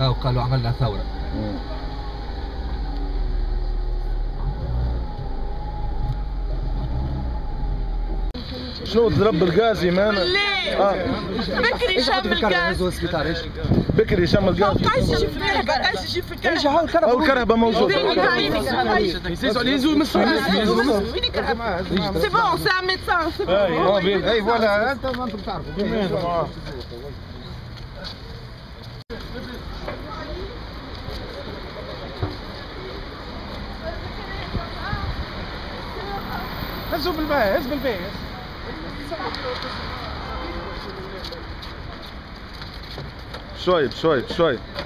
وقالوا عملنا ثورة. شنو تضرب بالغاز يمان؟ بكري شم الغاز. بكري شم الغاز. بقاش يجي في الكهرباء، بقاش يجي في الكهرباء. او الكهرباء موجودة. سي بون سي ان ميدسان سي بون. اي فوالا انت ما انتم تعرفوا. هزوا بالباهي، هز بالباهي. شوي.